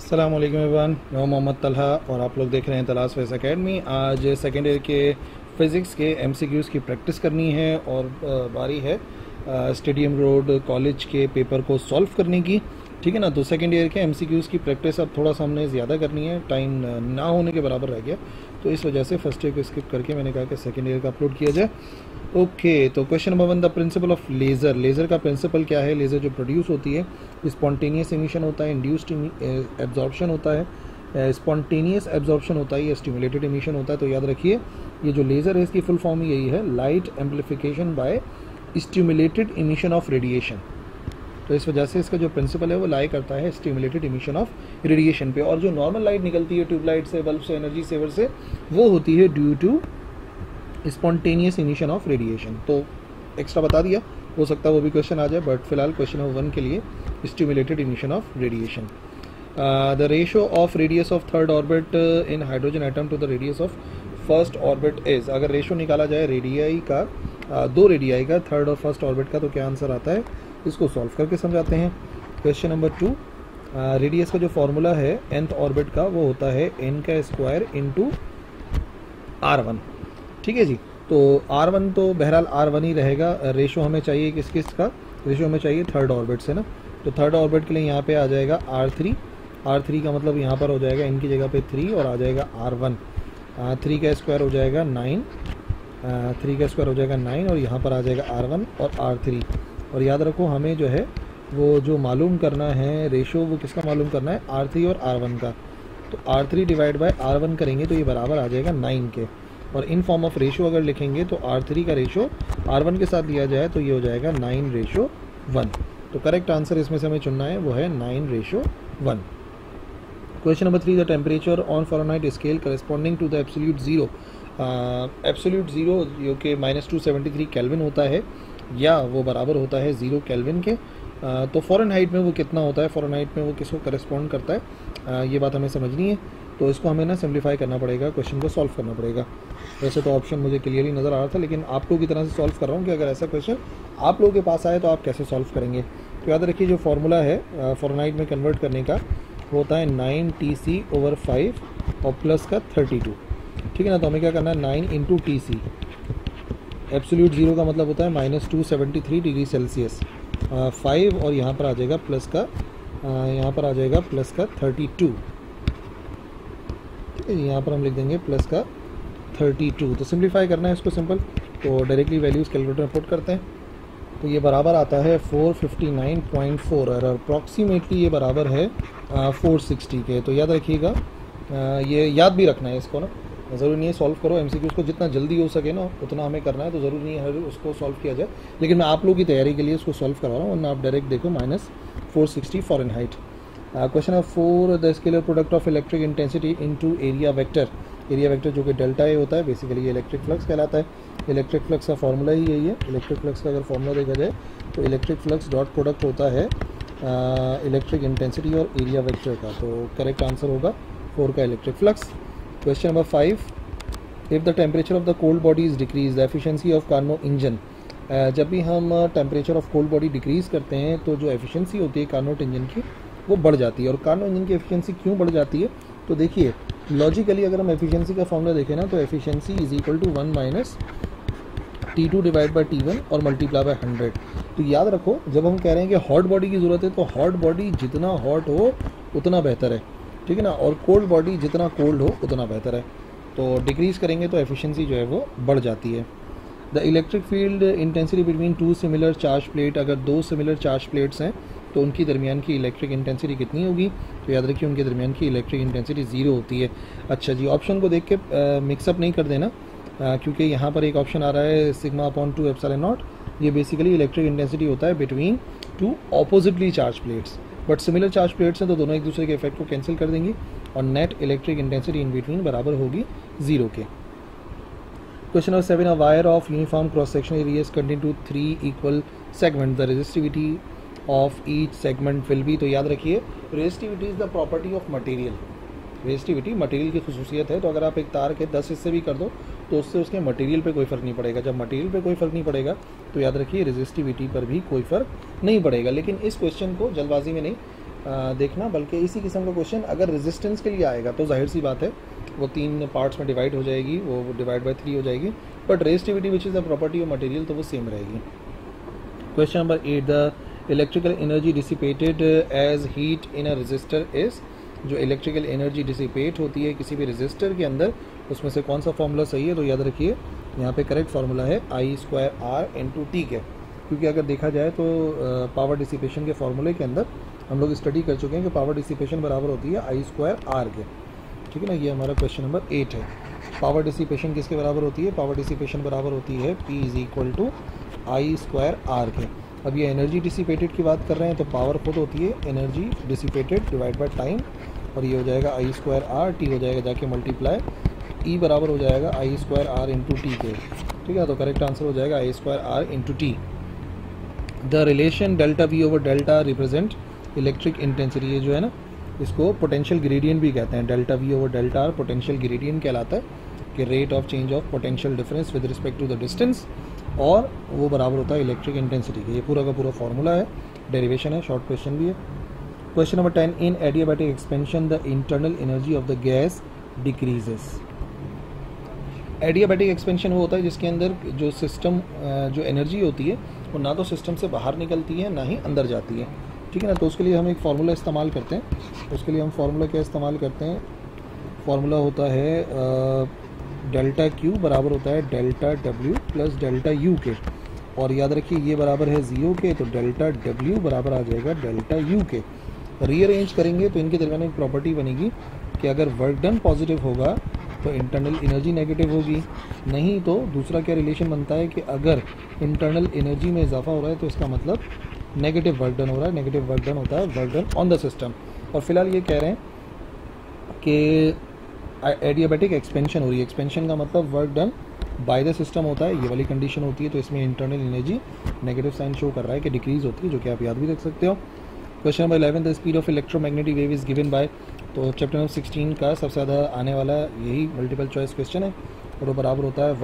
अस्सलाम वालेकुम एवरीवन, मैं मोहम्मद तलहा और आप लोग देख रहे हैं तलाश फेस एकेडमी। आज सेकेंड ईयर के फ़िज़िक्स के एमसीक्यूज़ की प्रैक्टिस करनी है और बारी है स्टेडियम रोड कॉलेज के पेपर को सॉल्व करने की। ठीक है ना। तो सेकेंड ईयर के एमसीक्यूज़ की प्रैक्टिस अब थोड़ा सा हमने ज़्यादा करनी है, टाइम ना होने के बराबर रह गया, तो इस वजह से फर्स्ट ईयर को स्किप करके मैंने कहा कि सेकेंड ईयर का अपलोड किया जाए। ओके, तो question number 1, the principle of laser. Laser का प्रिंसिपल क्या है? लेज़र जो प्रोड्यूस होती है, स्पॉन्टेनियस एमिशन होता है, इंड्यूस्ड एब्जॉर्प्शन होता है, स्पॉन्टेनियस एब्जॉर्प्शन होता है या स्टिमुलेटेड एमिशन होता है। तो याद रखिए, ये जो लेज़र है इसकी फुल फॉर्म यही है, light amplification by stimulated emission of radiation. तो इस वजह से इसका जो प्रिंसिपल है वो लाई करता है स्टिमुलेटेड एमिशन ऑफ रेडिएशन पे। और जो नॉर्मल लाइट निकलती है ट्यूबलाइट से, बल्ब से, एनर्जी सेवर से, वो होती है due to spontaneous emission of radiation. तो एक्स्ट्रा बता दिया, हो सकता है वो भी क्वेश्चन आ जाए, बट फिलहाल क्वेश्चन नंबर 1 के लिए stimulated emission of radiation. The ratio of radius of third orbit in hydrogen atom to the radius of first orbit is. अगर रेशियो निकाला जाए रेडियाई का, दो रेडियाई का, थर्ड और फर्स्ट ऑर्बिट का, तो क्या आंसर आता है? इसको सॉल्व करके समझाते हैं। क्वेश्चन नंबर 2, रेडियस का जो फॉर्मूला है nth ऑर्बिट का वो होता है n का स्क्वायर इंटू R1। ठीक है जी। तो R1 तो बहरहाल R1 ही रहेगा। रेशो हमें चाहिए किस किस का? रेशो हमें चाहिए थर्ड ऑर्बिट से ना। तो थर्ड ऑर्बिट के लिए यहाँ पे आ जाएगा R3। R3 का मतलब यहाँ पर हो जाएगा n की जगह पे 3 और आ जाएगा R1। 3 का स्क्वायर हो जाएगा 9, 3 का स्क्वायर हो जाएगा 9 और यहाँ पर आ जाएगा R1 और R3। और याद रखो, हमें जो है वो जो मालूम करना है रेशो, वो किसका मालूम करना है? R3 और R1 का। तो R3 डिवाइड बाय R1 करेंगे तो ये बराबर आ जाएगा 9 के। और इन फॉर्म ऑफ रेशो अगर लिखेंगे तो R3 का रेशो R1 के साथ दिया जाए तो ये हो जाएगा 9:1। तो करेक्ट आंसर इसमें से हमें चुनना है, वो है 9:1। Question number 3, the temperature on Fahrenheit scale corresponding to the absolute zero. Absolute zero जो कि -273 केल्विन होता है, या वो बराबर होता है 0 केल्विन के। तो फ़ारेनहाइट में वो कितना होता है? फ़ारेनहाइट में वो किसको करस्पॉन्ड करता है? ये बात हमें समझनी है। तो इसको हमें ना सिंप्लीफाई करना पड़ेगा, क्वेश्चन को सॉल्व करना पड़ेगा। वैसे तो ऑप्शन मुझे क्लियरली नज़र आ रहा था, लेकिन आप लोगों की तरह से सॉल्व कर रहा हूँ कि अगर ऐसा क्वेश्चन आप लोगों के पास आए तो आप कैसे सॉल्व करेंगे। तो याद रखिए, जो फार्मूला है फ़ारेनहाइट में कन्वर्ट करने का होता है 9Tc/5 और प्लस का 32। ठीक है ना। तो हमें क्या करना है? 9 इंटू Tc। एब्सोल्यूट ज़ीरो का मतलब होता है -273 डिग्री सेल्सियस। 5 और यहाँ पर आ जाएगा प्लस का, यहाँ पर आ जाएगा प्लस का 32। ठीक है, यहाँ पर हम लिख देंगे प्लस का 32। तो सिंप्लीफाई करना है इसको सिंपल, तो डायरेक्टली वैल्यूज़ कैलकुलेटर में पुट करते हैं। तो ये बराबर आता है 459.4 और अप्रॉक्सीमेटली ये बराबर है 460 के। तो याद रखिएगा, ये याद भी रखना है इसको ना। ज़रूरी नहीं है सॉल्व करो एमसीक्यूज़ को, जितना जल्दी हो सके ना उतना हमें करना है। तो ज़रूरी नहीं है उसको सॉल्व किया जाए, लेकिन मैं आप लोगों की तैयारी के लिए उसको सॉल्व करवा रहा हूँ, वरना आप डायरेक्ट देखो -460 Fahrenheit. Question number 4, the scalar product of electric intensity into area vector. Area vector जो कि डेल्टा ए होता है, बेसिकली ये इलेक्ट्रिक फ्लक्स कहलाता है। इलेक्ट्रिक फ्लक्स का फॉर्मूला ही यही है। इलेक्ट्रिक फ्लक्स का अगर फॉर्मूला देखा जाए तो इलेक्ट्रिक फ्लक्स डॉट प्रोडक्ट होता है इलेक्ट्रिक इंटेंसिटी और एरिया वेक्टर का। तो करेक्ट आंसर होगा 4 का electric flux. Question number 5, if the temperature of the cold body is decrease, the efficiency of Carnot engine. जब भी हम temperature of cold body decrease करते हैं तो जो एफिशिएंसी होती है कार्नोट इंजन की वो बढ़ जाती है। और कार्नो इंजन की एफिशिएंसी क्यों बढ़ जाती है? तो देखिए, लॉजिकली अगर हम एफिशिएंसी का फॉर्मूला देखें ना, तो efficiency is equal to 1 - T2 divide by T1 और मल्टीप्लाई बाय 100। तो याद रखो, जब हम कह रहे हैं कि हॉट बॉडी की ज़रूरत है, तो हॉट बॉडी जितना हॉट हो उतना बेहतर है। ठीक है ना। और कोल्ड बॉडी जितना कोल्ड हो उतना बेहतर है। तो डिक्रीज़ करेंगे तो एफिशिएंसी जो है वो बढ़ जाती है। The electric field intensity between 2 similar charge plate. अगर 2 सिमिलर चार्ज प्लेट्स हैं तो उनकी दरमियान की इलेक्ट्रिक इंटेंसिटी कितनी होगी? तो याद रखिए, उनके दरमियान की इलेक्ट्रिक इंटेंसिटी 0 होती है। अच्छा जी, ऑप्शन को देख के मिक्सअप नहीं कर देना, क्योंकि यहाँ पर एक ऑप्शन आ रहा है σ/2 ε0। ये बेसिकली इलेक्ट्रिक इंटेंसिटी होता है between 2 oppositely charge plates. But similar charge plates हैं तो दोनों एक दूसरे के इफेक्ट को कैंसिल कर देंगी और net electric intensity in between बराबर होगी 0 के। Question number 7, a wire of uniform cross sectional areas contain to 3 equal segment, the resistivity of each segment will be. तो याद रखिए, resistivity is the property of material. Resistivity material की खसूसियत है। तो अगर आप एक तार के 10 हिस्से भी कर दो तो उससे उसके मटेरियल पे कोई फ़र्क नहीं पड़ेगा। जब मटेरियल पे कोई फ़र्क नहीं पड़ेगा तो याद रखिए रेजिस्टिविटी पर भी कोई फ़र्क नहीं पड़ेगा। लेकिन इस क्वेश्चन को जल्दबाजी में नहीं, देखना, बल्कि इसी किस्म का क्वेश्चन अगर रेजिस्टेंस के लिए आएगा तो जाहिर सी बात है वो 3 पार्ट्स में डिवाइड हो जाएगी, वो डिवाइड बाय 3 हो जाएगी, but resistivity which is the property of material तो वो सेम रहेगी। Question number 8, the electrical energy dissipated as heat in a resistor is, जो इलेक्ट्रिकल एनर्जी डिसिपेट होती है किसी भी रेजिस्टर के अंदर, उसमें से कौन सा फॉर्मूला सही है? तो याद रखिए यहाँ पे करेक्ट फार्मूला है I²R/T के, क्योंकि अगर देखा जाए तो पावर डिसिपेशन के फार्मूले के अंदर हम लोग स्टडी कर चुके हैं कि पावर डिसिपेशन बराबर होती है I²R के, ठीक है ना। ये हमारा क्वेश्चन नंबर 8 है। पावर डिसिपेशन किसके बराबर होती है? पावर डिसिपेशन बराबर होती है P = I²R के। अब ये एनर्जी डिसिपेटेड की बात कर रहे हैं तो पावर खुद होती है energy dissipated divide by time, और ये हो जाएगा I²R, T हो जाएगा जाके मल्टीप्लाई, E बराबर हो जाएगा I²R/T के, ठीक है। तो करेक्ट आंसर हो जाएगा I²R/T। The relation delta V over delta represent electric intensity, ये जो है ना इसको पोटेंशियल ग्रेडियंट भी कहते हैं। Delta V over delta R potential gradient कहलाता है कि rate of change of potential difference with respect to the distance, और वो बराबर होता है इलेक्ट्रिक इंटेंसिटी के। ये पूरा का पूरा फार्मूला है, डेरिवेशन है, शॉर्ट क्वेश्चन भी है। Question number 10, in adiabatic expansion the internal energy of the gas decreases. Adiabatic expansion वो होता है जिसके अंदर जो सिस्टम जो एनर्जी होती है वो ना तो सिस्टम से बाहर निकलती है ना ही अंदर जाती है, ठीक है ना। तो उसके लिए हम एक फार्मूला इस्तेमाल करते हैं। उसके लिए हम फार्मूला क्या इस्तेमाल करते हैं? फार्मूला होता है डेल्टा Q बराबर होता है delta W plus delta U के, और याद रखिए ये बराबर है 0 के, तो डेल्टा W बराबर आ जाएगा डेल्टा U के। रीअरेंज करेंगे तो इनके दरमियान एक प्रॉपर्टी बनेगी कि अगर वर्क डन पॉजिटिव होगा तो इंटरनल एनर्जी नेगेटिव होगी, नहीं तो दूसरा क्या रिलेशन बनता है कि अगर इंटरनल एनर्जी में इजाफा हो रहा है तो इसका मतलब नेगेटिव वर्क डन हो रहा है। नेगेटिव वर्क डन होता है work done on the system, और फिलहाल ये कह रहे हैं कि एडियाबैटिक एक्सपेंशन हो रही है। एक्सपेंशन का मतलब work done by the system होता है, ये वाली कंडीशन होती है, तो इसमें internal energy negative sign show कर रहा है कि डिक्रीज होती है, जो कि आप याद भी रख सकते हो। Question number 11, the speed of electromagnetic wave is given by, तो चैप्टर नंबर 16 का सबसे ज़्यादा आने वाला यही मल्टीपल चॉइस क्वेश्चन है, और वो बराबर होता है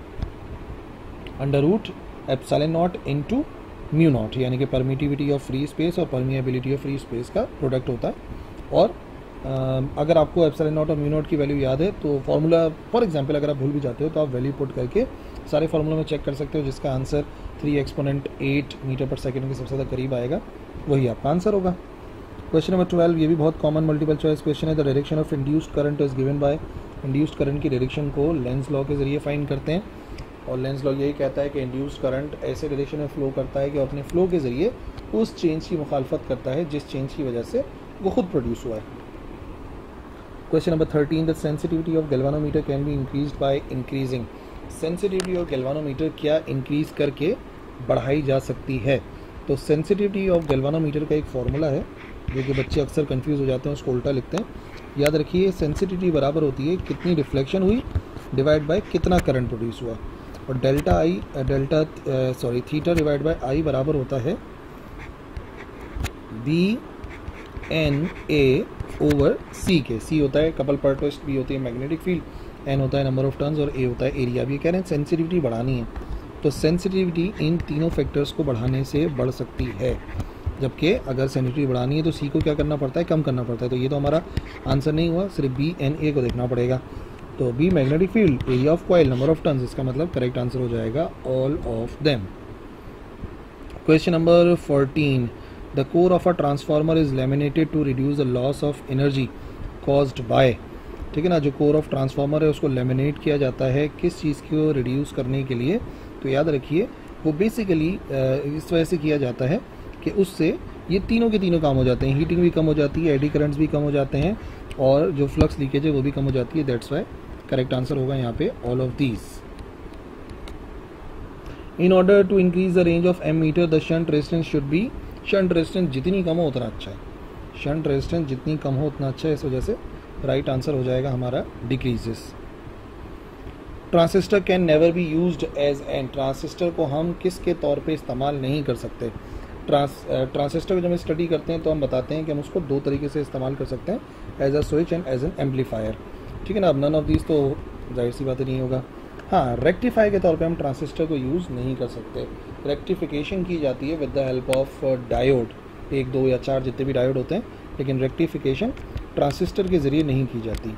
1/√ε0 इंटू μ0, यानी कि परमिटिविटी ऑफ फ्री स्पेस और परमिएबिलिटी ऑफ फ्री स्पेस का प्रोडक्ट होता है। और अगर आपको ε0 और μ0 की वैल्यू याद है तो फार्मूला, फॉर एग्जांपल अगर आप भूल भी जाते हो तो आप वैल्यू पुट करके सारे फार्मूला में चेक कर सकते हो, जिसका आंसर 3 एक्सपोनेंट 8 मीटर पर सेकेंड के सबसे ज़्यादा करीब आएगा, वही आपका आंसर होगा। क्वेश्चन नंबर 12, ये भी बहुत कॉमन मल्टीपल चॉइस क्वेश्चन है। The direction of induced current is given by, induced current की डायरेक्शन को लेंस लॉ के जरिए फाइंड करते हैं, और लेंस लॉ यही कहता है कि इंड्यूस्ड करंट ऐसे डायरेक्शन में फ्लो करता है कि अपने फ्लो के जरिए उस चेंज की मुखालफत करता है जिस चेंज की वजह से वो खुद प्रोड्यूस हुआ है। Question number 13, the sensitivity of galvanometer can be increased by increasing. Sensitivity of galvanometer क्या इंक्रीज करके बढ़ाई जा सकती है? तो सेंसिटिविटी ऑफ गैल्वानोमीटर का एक फार्मूला है जो कि बच्चे अक्सर कंफ्यूज हो जाते हैं, उसको उल्टा लिखते हैं। याद रखिए सेंसिटिविटी बराबर होती है कितनी रिफ्लेक्शन हुई डिवाइड बाय कितना करंट प्रोड्यूस हुआ, और थीटा डिवाइड बाय आई बराबर होता है BNA ओवर C के। C होता है कपल पर ट्विस्ट, B होती है मैग्नेटिक फील्ड, N होता है नंबर ऑफ टर्न्स, और A होता है एरिया। भी कह रहे हैं सेंसिटिविटी बढ़ानी है, तो सेंसिटिविटी इन तीनों फैक्टर्स को बढ़ाने से बढ़ सकती है, जबकि अगर सेंसिटिविटी बढ़ानी है तो C को क्या करना पड़ता है? कम करना पड़ता है। तो ये तो हमारा आंसर नहीं हुआ, सिर्फ BNA को देखना पड़ेगा। तो B magnetic field, area of coil, number of turns, इसका मतलब करेक्ट आंसर हो जाएगा all of them. Question number 14, the core of a transformer is laminated to reduce the loss of energy caused by, ठीक है ना। जो core of transformer है उसको लैमिनेट किया जाता है किस चीज़ को रिड्यूस करने के लिए? तो याद रखिए वो बेसिकली इस वजह से किया जाता है कि उससे ये तीनों के तीनों काम हो जाते हैं, हीटिंग भी कम हो जाती है, एडी करंट्स भी कम हो जाते हैं, और जो फ्लक्स लीकेज है वो भी कम हो जाती है। दैट्स वाई करेक्ट आंसर होगा यहाँ पे all of these. In order to increase the range of ammeter the shunt resistance should be, shunt resistance जितनी कम हो उतना अच्छा है, शंट रेजिस्टेंस जितनी कम हो उतना अच्छा है, इस वजह से राइट आंसर हो जाएगा हमारा decreases. Transistor can never be used as an, transistor को हम किसके तौर पे इस्तेमाल नहीं कर सकते? ट्रांसिस्टर को जब हम स्टडी करते हैं तो हम बताते हैं कि हम उसको दो तरीके से इस्तेमाल कर सकते हैं, as a switch and as an amplifier, ठीक है ना। अब नन ऑफ दीज तो जाहिर सी बात नहीं होगा। हाँ, रेक्टिफायर के तौर पे हम ट्रांसिस्टर को यूज़ नहीं कर सकते। रेक्टिफिकेशन की जाती है with the help of diode, 1, 2 या 4 जितने भी डायोड होते हैं, लेकिन रेक्टिफिकेशन ट्रांजिस्टर के ज़रिए नहीं की जाती।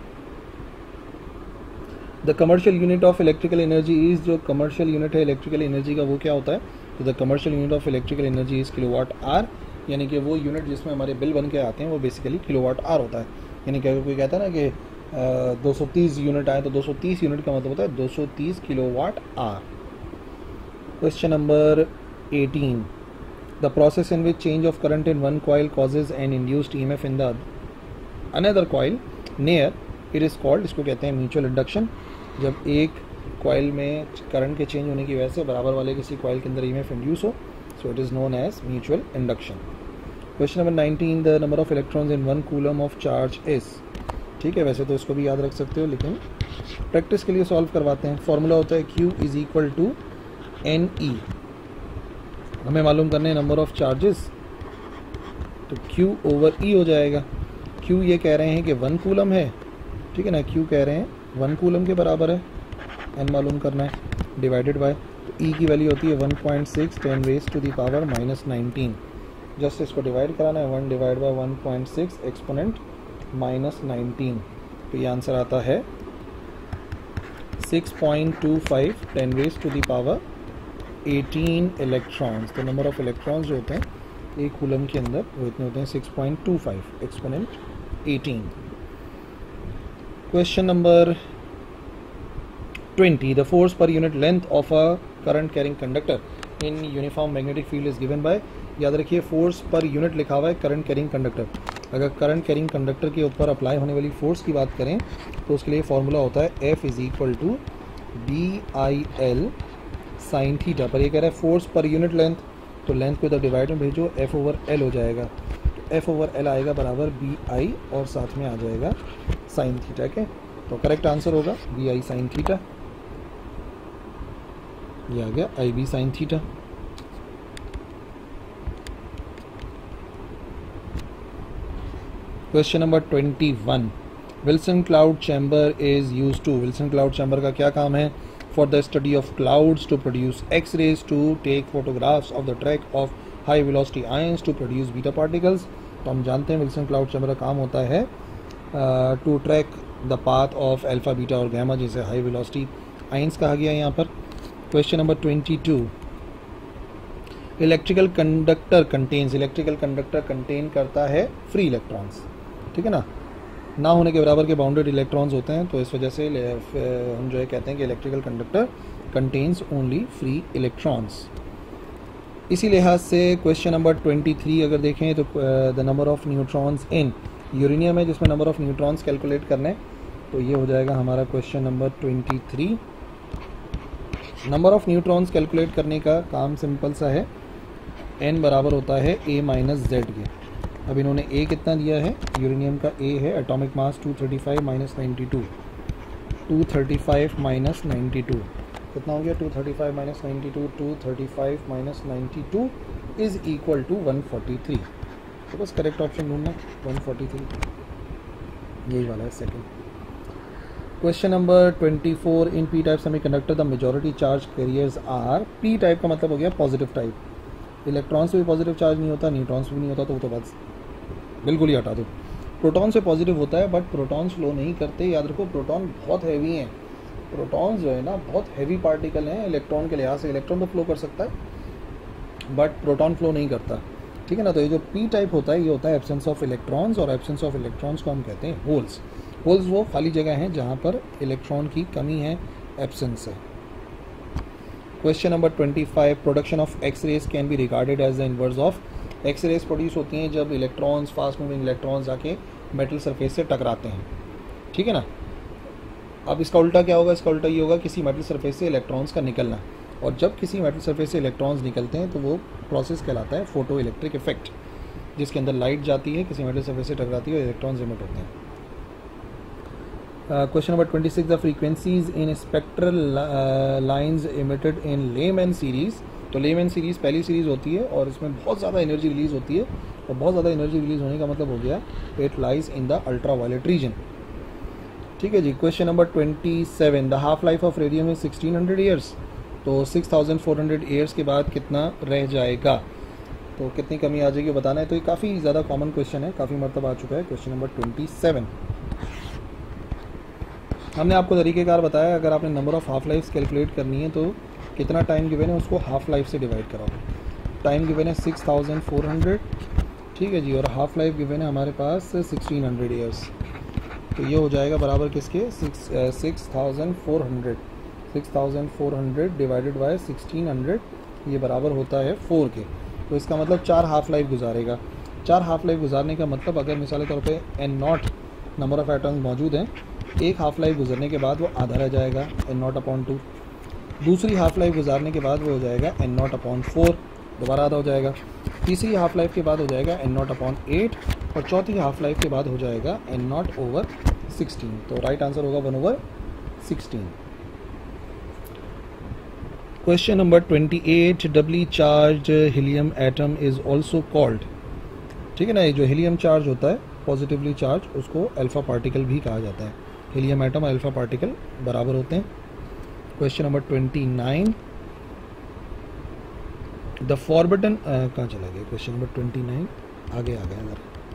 The commercial unit of electrical energy is, जो कमर्शियल यूनिट है इलेक्ट्रिकल एनर्जी का वो क्या होता है? तो the commercial unit of electrical energy is kilowatt hour, यानी कि वो यूनिट जिसमें हमारे बिल बन के आते हैं वो बेसिकली किलोवाट आर होता है। यानी कि अगर कोई कहता है ना कि 230 यूनिट आए तो 230 यूनिट का मतलब होता है 230 kilowatt hour. Question number 18, the process in which change of current in one coil causes an induced EMF in the another coil near it is called, इसको कहते हैं म्यूचुअल इंडक्शन। जब एक कॉइल में करंट के चेंज होने की वजह से बराबर वाले किसी कॉइल के अंदर ईएमएफ इंड्यूस हो, so it is known as mutual induction. Question number 19, the number of electrons in one coulomb of charge is. ठीक है, वैसे तो इसको भी याद रख सकते हो, लेकिन प्रैक्टिस के लिए सॉल्व करवाते हैं। फॉर्मूला होता है Q is equal to NE। हमें मालूम करने हैं नंबर ऑफ चार्जेस, तो Q ओवर E हो जाएगा। Q ये कह रहे हैं कि 1 कूलम है, ठीक है ना, Q कह रहे हैं 1 कूलम के बराबर है, N मालूम करना है, डिवाइडेड बाय, तो E की वैल्यू होती है 1.6 10 raise to the power -19। Just इसको डिवाइड कराना है, 1 डिवाइड बाय 1.6 एक्सपोनेंट -19, तो ये आंसर आता है 6.25 10 raise to the power 18 electrons. तो नंबर ऑफ इलेक्ट्रॉन्स जो होते हैं एक कूलम के अंदर वो इतने होते हैं 6.25 एक्सपोनेंट 18। क्वेश्चन नंबर 20, the force per unit length of a current carrying conductor in uniform magnetic field is given by. याद रखिए फोर्स पर यूनिट लिखा हुआ है करंट कैरिंग कंडक्टर। अगर करंट कैरिंग कंडक्टर के ऊपर अप्लाई होने वाली फोर्स की बात करें तो उसके लिए फॉर्मूला होता है F is equal to BIL sine theta. पर ये कह रहा है फोर्स पर यूनिट लेंथ, तो लेंथ को इधर डिवाइड में भेजो, F ओवर L हो जाएगा, तो F ओवर L आएगा बराबर BI और साथ में आ जाएगा साइन थीटा के। तो करेक्ट आंसर होगा BI साइन थीटा, ये आ गया IB sine theta. Question number 21, Wilson cloud chamber is use to. Wilson cloud chamber का क्या काम है? For the study of clouds, to produce X rays, to take photographs of the track of high velocity ions, to produce beta particles. तो हम जानते हैं Wilson cloud chamber का काम होता है to track the path of alpha, beta और gamma, जिसे हाई वेलोसिटी आयंस कहा गया है यहाँ पर। Question number 22, electrical conductor contains. Electrical conductor contain करता है फ्री इलेक्ट्रॉन्स, ठीक है ना होने के बराबर के बाउंडेड इलेक्ट्रॉन्स होते हैं, तो इस वजह से हम जो है कहते हैं कि electrical conductor contains only free electrons. इसी लिहाज से क्वेश्चन नंबर 23 अगर देखें तो the number of neutrons in uranium है, जिसमें नंबर ऑफ न्यूट्रॉन्स कैलकुलेट करने, तो ये हो जाएगा हमारा question number 23। Number of neutrons calculate करने का काम सिंपल सा है, n बराबर होता है a माइनस जेड के। अब इन्होंने a कितना दिया है, यूरेनियम का a है एटॉमिक मास 235 माइनस 92, 235 माइनस 92 कितना हो गया, 235 minus 92, 235 minus 92 is equal to 143। तो बस करेक्ट ऑप्शन ढूंढना, 143 यही वाला है second. Question number 24, in P type semiconductor the majority charge carriers are. P type का मतलब हो गया पॉजिटिव टाइप। इलेक्ट्रॉन से भी पॉजिटिव चार्ज नहीं होता, न्यूट्रॉन से भी नहीं होता, तो वो तो बस बिल्कुल ही हटा दो। प्रोटॉन से पॉजिटिव होता है बट प्रोटॉन्स फ्लो नहीं करते। याद रखो प्रोटॉन बहुत हैवी हैं, प्रोटॉन्स जो है ना बहुत हैवी पार्टिकल हैं इलेक्ट्रॉन के लिहाज से। इलेक्ट्रॉन तो फ्लो कर सकता है बट प्रोटॉन फ्लो नहीं करता, ठीक है ना। तो ये जो पी टाइप होता है ये होता है एब्सेंस ऑफ इलेक्ट्रॉन्स, और एब्सेंस ऑफ इलेक्ट्रॉन्स को हम कहते हैं होल्स। होल्स वो खाली जगह हैं जहाँ पर इलेक्ट्रॉन की कमी है, एब्सेंस है। Question number 25, production of X rays can be regarded as the inverse of. X rays produce होती हैं जब इलेक्ट्रॉन्स, फास्ट मूविंग इलेक्ट्रॉन्स आके मेटल सरफेस से टकराते हैं, ठीक है ना। अब इसका उल्टा क्या होगा, इसका उल्टा ये होगा किसी मेटल सरफेस से इलेक्ट्रॉन्स का निकलना, और जब किसी मेटल सरफेस से इलेक्ट्रॉन्स निकलते हैं तो वो प्रोसेस कहलाता है फोटो इलेक्ट्रिक इफेक्ट, जिसके अंदर लाइट जाती है, किसी मेटल सरफेस से टकराती है और इलेक्ट्रॉन्स इमिट होते हैं। Question number 26, the frequencies in spectral lines emitted in Lyman series. तो लेमैन सीरीज़ पहली सीरीज़ होती है और इसमें बहुत ज़्यादा एनर्जी रिलीज़ होती है, और बहुत ज़्यादा एनर्जी रिलीज़ होने का मतलब हो गया it lies in the ultraviolet region, ठीक है जी। Question number 27, the half life of radium is 1600 years. तो 6400 ईयर्स के बाद कितना रह जाएगा। तो कितनी कमी आ जाएगी बताना है। तो ये काफ़ी ज़्यादा कॉमन क्वेश्चन है, काफ़ी मरतब आ चुका है। क्वेश्चन नंबर 27, हमने आपको तरीक़ेकार बताया, अगर आपने number of half lifes calculate करनी है तो कितना टाइम गिवन है उसको हाफ लाइफ से डिवाइड कराओ। टाइम गिवन है 6400, ठीक है जी, और हाफ लाइफ गिवन है हमारे पास 1600 ईयर्स। तो ये हो जाएगा बराबर किसके 6400 डिवाइडेड बाय 1600, ये बराबर होता है 4 के। तो इसका मतलब 4 हाफ लाइफ गुजारेगा। 4 हाफ लाइफ गुजारने का मतलब अगर मिसाल के तौर पे n0 नंबर ऑफ़ एटम्स मौजूद हैं, एक हाफ लाइफ गुजरने के बाद वो आधा रह जाएगा n0/2, दूसरी हाफ लाइफ गुजारने के बाद वो हो जाएगा n0/4, दोबारा आधा हो जाएगा, तीसरी हाफ लाइफ के बाद हो जाएगा n0/8 और चौथी हाफ लाइफ के बाद हो जाएगा n0/16। तो राइट आंसर होगा 1/16। Question number 28, doubly charged helium atom is also called, ठीक है ना, ये जो हीलियम चार्ज होता है पॉजिटिवली चार्ज, उसको अल्फ़ा पार्टिकल भी कहा जाता है। हीलियम एटम और अल्फ़ा पार्टिकल बराबर होते हैं। क्वेश्चन नंबर 29, द फॉरबिडन कहाँ चला गया क्वेश्चन नंबर 29, आगे आ गया। अगर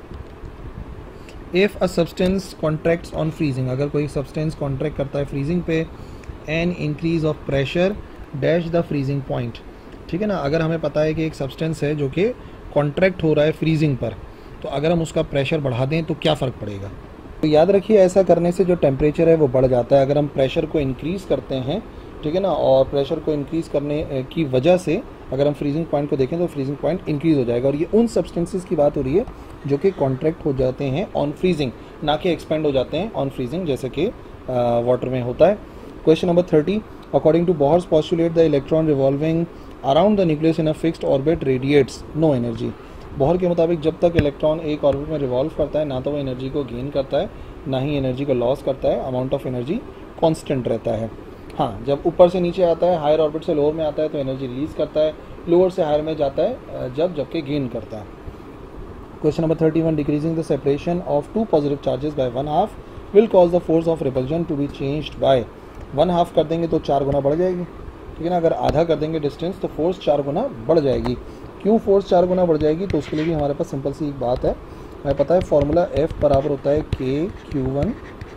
if a substance contracts on freezing, अगर कोई सब्सटेंस कॉन्ट्रैक्ट करता है फ्रीजिंग पे, an increase of pressure dash the freezing point, ठीक है ना, अगर हमें पता है कि एक सब्सटेंस है जो कि कॉन्ट्रैक्ट हो रहा है फ्रीजिंग पर, तो अगर हम उसका प्रेशर बढ़ा दें तो क्या फ़र्क पड़ेगा। तो याद रखिए ऐसा करने से जो टेम्परेचर है वो बढ़ जाता है। अगर हम प्रेशर को इंक्रीज़ करते हैं, ठीक है ना, और प्रेशर को इंक्रीज़ करने की वजह से अगर हम फ्रीजिंग पॉइंट को देखें तो फ्रीजिंग पॉइंट इंक्रीज़ हो जाएगा। और ये उन सब्सटेंसेस की बात हो रही है जो कि कॉन्ट्रैक्ट हो जाते हैं ऑन फ्रीजिंग, ना कि एक्सपेंड हो जाते हैं ऑन फ्रीजिंग जैसे कि वाटर में होता है। Question number 30, according to Bohr's postulate the electron revolving around the nucleus in a fixed orbit radiates no energy. Bohr के मुताबिक जब तक इलेक्ट्रॉन एक ऑर्बिट में रिवॉल्व करता है ना तो वो एनर्जी को गेन करता है ना ही एनर्जी को लॉस करता है, अमाउंट ऑफ एनर्जी कांस्टेंट रहता है। हाँ, जब ऊपर से नीचे आता है, हायर ऑर्बिट से लोअर में आता है तो एनर्जी रिलीज करता है, लोअर से हायर में जाता है जबकि गेन करता है। Question number 31, decreasing the separation of two positive charges by 1/2 will cause the force of repulsion to be changed by 1/2 कर देंगे तो 4 गुना बढ़ जाएगी, ठीक है ना। अगर आधा कर देंगे डिस्टेंस तो फोर्स 4 गुना बढ़ जाएगी। क्यों फोर्स 4 गुना बढ़ जाएगी, तो उसके लिए भी हमारे पास सिंपल सी एक बात है, हमें पता है फॉर्मूला F बराबर होता है KQ1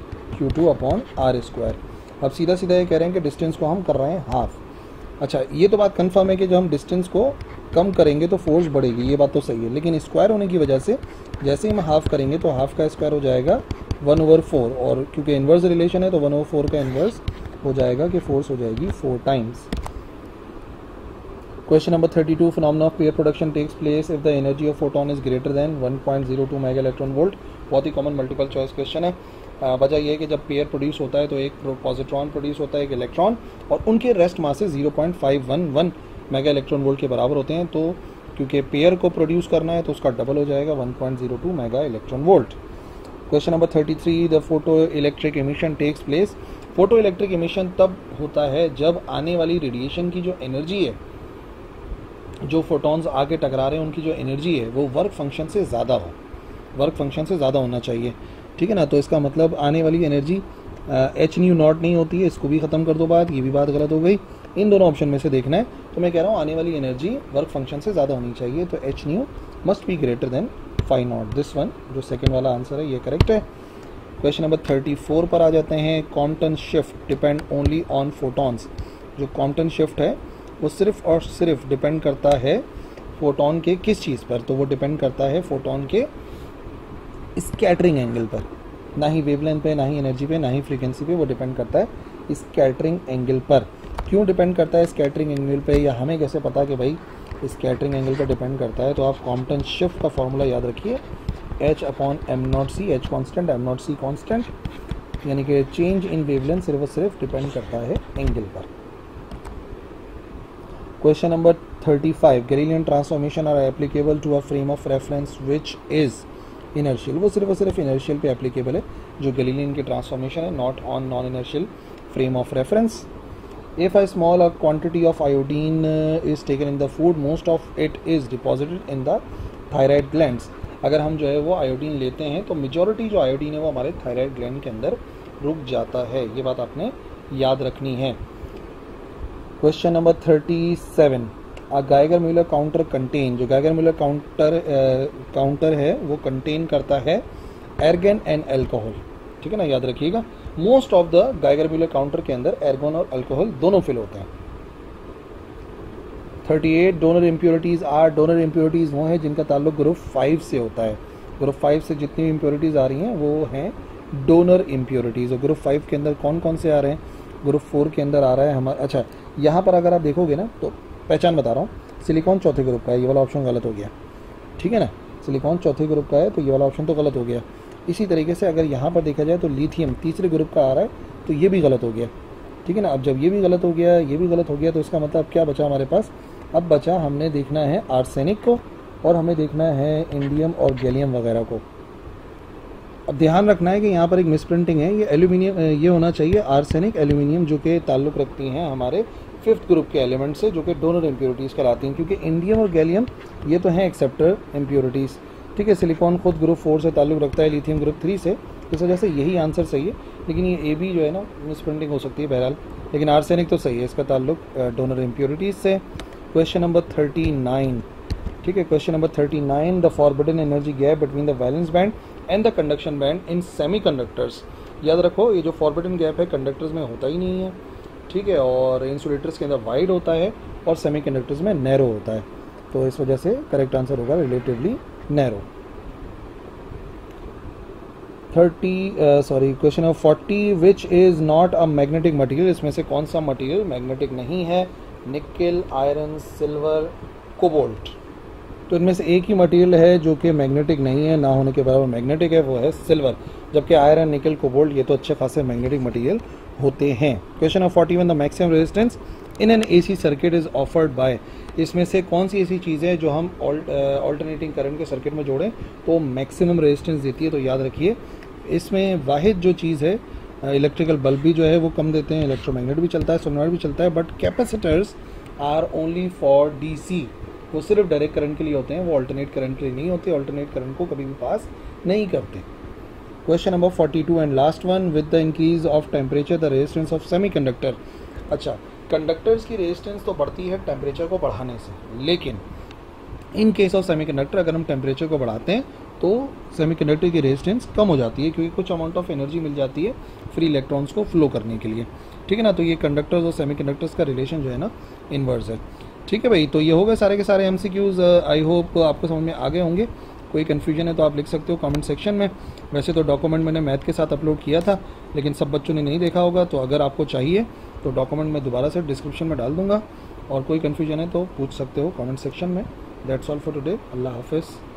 Q2/r²। अब सीधा सीधा ये कह रहे हैं कि डिस्टेंस को हम कर रहे हैं हाफ। अच्छा, ये तो बात कंफर्म है कि जब हम डिस्टेंस को कम करेंगे तो फोर्स बढ़ेगी, ये बात तो सही है, लेकिन स्क्वायर होने की वजह से जैसे ही हम हाफ करेंगे तो हाफ का स्क्वायर हो जाएगा 1/4, और क्योंकि इन्वर्स रिलेशन है तो 1/4 का इन्वर्स हो जाएगा कि फोर्स हो जाएगी 4 times. Question number 32, phenomena of pair production takes place if the energy of photon is greater than 1.02 mega electron volt. बहुत ही कॉमन मल्टीपल चॉइस क्वेश्चन है। वजह यह है कि जब पेयर प्रोड्यूस होता है तो एक पॉजिट्रॉन प्रोड्यूस होता है, एक इलेक्ट्रॉन, और उनके rest masses 0.511 mega electron volt के बराबर होते हैं। तो क्योंकि पेयर को प्रोड्यूस करना है तो उसका डबल हो जाएगा 1.02 mega electron volt. Question number 33, the photoelectric emission takes place. Photoelectric emission तब होता है जब आने वाली रेडिएशन की जो एनर्जी है, जो फोटॉन्स आके टकरा रहे हैं उनकी जो एनर्जी है वो वर्क फंक्शन से ज़्यादा हो, वर्क फंक्शन से ज़्यादा होना चाहिए, ठीक है ना। तो इसका मतलब आने वाली एनर्जी h/0 नहीं होती है, इसको भी ख़त्म कर दो बात, ये भी बात गलत हो गई। इन दोनों ऑप्शन में से देखना है, तो मैं कह रहा हूँ आने वाली एनर्जी वर्क फंक्शन से ज़्यादा होनी चाहिए, तो h/0 must be greater than φ0। This one जो सेकेंड वाला आंसर है ये करेक्ट है। क्वेश्चन नंबर 34 पर आ जाते हैं। Compton shift depend only on photons. जो कॉम्पटन शिफ्ट है वो सिर्फ और सिर्फ डिपेंड करता है फोटॉन के किस चीज़ पर, तो वो डिपेंड करता है फोटॉन के स्कैटरिंग एंगल पर, ना ही वेवलेंथ पे, ना ही एनर्जी पे, ना ही फ्रीक्वेंसी पे, वो डिपेंड करता है स्कैटरिंग एंगल पर। क्यों डिपेंड करता है स्कैटरिंग एंगल पे, या हमें कैसे पता कि भाई स्कैटरिंग एंगल पर डिपेंड करता है, तो आप कॉम्पटन शिफ्ट का फॉर्मूला याद रखिए, H/m0c, H constant, m0c constant, यानी कि चेंज इन वेवलेंथ सिर्फ और सिर्फ डिपेंड करता है एंगल पर। Question number 35, Galilean transformation are applicable to a frame of reference which is inertial. वो सिर्फ और सिर्फ इनर्शियल पे एप्लीकेबल है जो गैलीलियन की ट्रांसफॉर्मेशन है, not on non inertial frame of reference. If a small quantity of iodine is taken in the food, most of it is deposited in the thyroid glands। अगर हम जो है वो आयोडीन लेते हैं तो मेजॉरिटी जो आयोडीन है वो हमारे थायराइड ग्लैंड के अंदर रुक जाता है, ये बात आपने याद रखनी है। Question number 37, Geiger Muller counter contain, जो गाइगर म्यूलर काउंटर है वो कंटेन करता है एर्गन एंड अल्कोहल, ठीक है ना, याद रखिएगा। Most of the Geiger Muller counter के अंदर एर्गन और अल्कोहल दोनों फिल होते हैं। 38 donor impurities are, donor impurities वो हैं जिनका ताल्लुक ग्रुप 5 से होता है। ग्रुप 5 से जितनी भी इम्प्योरिटीज़ आ रही हैं वो हैं डोनर इम्प्योरिटीज़। और ग्रुप 5 के अंदर कौन कौन से आ रहे हैं? ग्रुप 4 के अंदर आ रहा है हमारा, अच्छा यहाँ पर अगर आप देखोगे ना तो पहचान बता रहा हूँ, सिलिकॉन चौथे ग्रुप का है, ये वाला ऑप्शन गलत हो गया, ठीक है ना, सिलिकॉन चौथे ग्रुप का है तो ये वाला ऑप्शन तो गलत हो गया। इसी तरीके से अगर यहाँ पर देखा जाए तो लिथियम तीसरे ग्रुप का आ रहा है तो ये भी गलत हो गया, ठीक है ना। अब जब ये भी गलत हो गया, ये भी गलत हो गया, तो इसका मतलब क्या बचा हमारे पास? अब बचा हमने देखना है आर्सेनिक को और हमें देखना है इंडियम और गैलियम वगैरह को। अब ध्यान रखना है कि यहाँ पर एक मिसप्रिंटिंग है, ये एल्यूमिनियम, ये होना चाहिए आर्सेनिक एल्यूमिनियम, जो कि ताल्लुक़ रखती हैं हमारे 5th ग्रुप के एलिमेंट से, जो कि डोनर इम्प्योरिटीज़ कहलाती हैं, क्योंकि इंडियम और गैलियम ये तो हैं एक्सेप्टर इम्प्योरिटीज़, ठीक है। सिलिकॉन खुद ग्रुप 4 से ताल्लुक़ रखता है, लिथियम ग्रुप 3 से, इस वजह से यही आंसर सही है। लेकिन ये ए बी जो है ना मिसप्रिंटिंग हो सकती है बहरहाल, लेकिन आर्सेनिक तो सही है, इसका ताल्लुक़ डोनर इम्प्योरिटीज़ से। क्वेश्चन नंबर 39, ठीक है, question number 39, the forbidden energy gap between the valence band and the conduction band in semiconductors. याद रखो ये जो फॉरबिडन गैप है कंडक्टर्स में होता ही नहीं है, ठीक है, और इंसुलेटर्स के अंदर वाइड होता है और सेमीकंडक्टर्स में नैरो होता है, तो इस वजह से करेक्ट आंसर होगा relatively narrow. Question number 40, which is not a magnetic material, इसमें से कौन सा मटीरियल मैग्नेटिक नहीं है? निकल, आयरन, सिल्वर, कोबाल्ट। तो इनमें से एक ही मटेरियल है जो कि मैग्नेटिक नहीं है, ना होने के बराबर मैग्नेटिक है, वो है सिल्वर, जबकि आयरन, निकल, कोबाल्ट ये तो अच्छे खासे मैग्नेटिक मटेरियल होते हैं। Question of 41, the maximum resistance in an AC circuit is offered by, इसमें से कौन सी ऐसी चीज़ है जो हम ऑल्टरनेटिंग करंट के सर्किट में जोड़ें तो मैक्सिमम रेजिस्टेंस देती है? तो याद रखिए इसमें वाहिद जो चीज़ है, इलेक्ट्रिकल बल्ब भी जो है वो कम देते हैं, इलेक्ट्रोमैग्नेट भी चलता है, सोलेनॉइड भी चलता है, but capacitors are only for DC, वो सिर्फ डायरेक्ट करंट के लिए होते हैं, वो अल्टरनेट करंट के लिए नहीं होते, अल्टरनेट करंट को कभी भी पास नहीं करते। Question number 42 and last one, with the increase of temperature the resistance of semiconductor. अच्छा, कंडक्टर्स की रेजिस्टेंस तो बढ़ती है टेम्परेचर को बढ़ाने से, लेकिन इन केस ऑफ सेमीकंडक्टर अगर हम टेम्परेचर को बढ़ाते हैं तो सेमीकंडक्टर की रेजिस्टेंस कम हो जाती है, क्योंकि कुछ अमाउंट ऑफ एनर्जी मिल जाती है फ्री इलेक्ट्रॉन्स को फ्लो करने के लिए, ठीक है ना। तो ये कंडक्टर्स और सेमीकंडक्टर्स का रिलेशन जो है ना इनवर्स है, ठीक है भाई। तो ये हो गए सारे के सारे एमसीक्यूज़, आई होप आपको समझ में आ गए होंगे। कोई कन्फ्यूजन है तो आप लिख सकते हो कमेंट सेक्शन में। वैसे तो डॉक्यूमेंट मैंने मैथ के साथ अपलोड किया था, लेकिन सब बच्चों ने नहीं देखा होगा, तो अगर आपको चाहिए तो डॉक्यूमेंट मैं दोबारा से डिस्क्रिप्शन में डाल दूंगा, और कोई कन्फ्यूजन है तो पूछ सकते हो कमेंट सेक्शन में। दैट्स ऑल फॉर टुडे, अल्लाह हाफिज़।